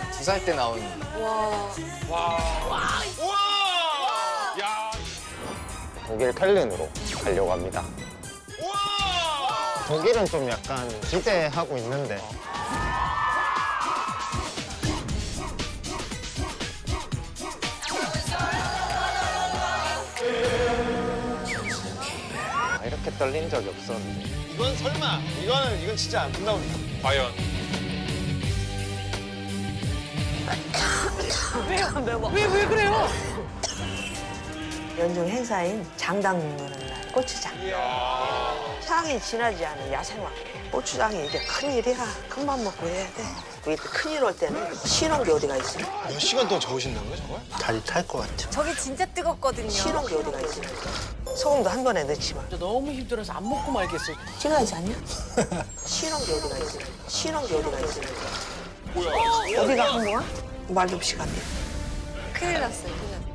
딱 2살 때 나온. 야. 독일 켈른으로 가려고 합니다. 독일은 좀 약간 기대하고 있는데 이렇게 떨린 적이 없었는데 이건 설마. 이건 진짜 안 끝나고. 과연. 왜 그래요? 연중 행사인 장당 먹는 날 고추장. 향이 진하지 않은 야생화. 고추장이 이게 큰일이야. 큰맘 먹고 해야 돼. 우리 큰일 올 때는 신혼 게 어디가 있어? 몇 시간 동안 저으신다고요, 저걸? 다리 탈 것 같죠. 저게 진짜 뜨겁거든요. 신혼 게 어디가 있어? 소금도 한 번에 넣지 마. 너무 힘들어서 안 먹고 말겠어. 진하지 않냐? 신혼 게 어디가 있어? 신혼 게 어디가 있어? 어디가 항모야? 말 좀 시간대. 큰일 났어요, 큰일 났어요.